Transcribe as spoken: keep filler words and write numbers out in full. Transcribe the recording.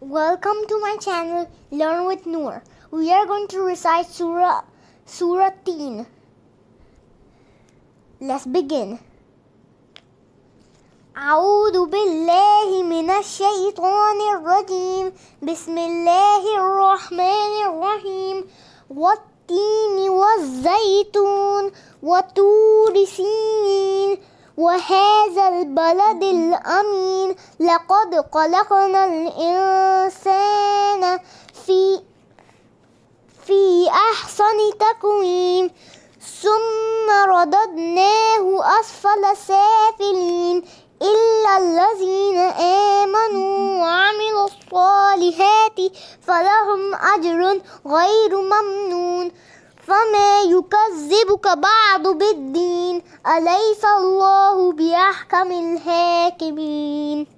Welcome to my channel Learn with Noor. We are going to recite Surah Surah Teen. Let's begin. أعوذ بالله من الشيطان الرجيم. بسم الله الرحمن الرحيم. والتين والزيتون وطور سينين وهذا البلد الأمين. لقد خلقنا الإنسان في في أحسن تقويم ثم رددناه أسفل سافلين إلا الذين آمنوا وعملوا الصالحات فلهم أجر غير ممنون. فما يكذبك بعد بالدين أليس الله بأحكم الحاكمين.